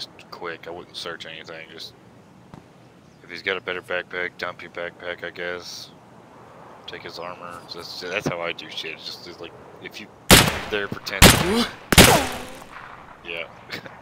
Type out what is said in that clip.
just quick. I wouldn't search anything. Just if he's got a better backpack, dump your backpack, I guess. Take his armor. That's how I do shit. It's just like if you there for 10 seconds. Yeah.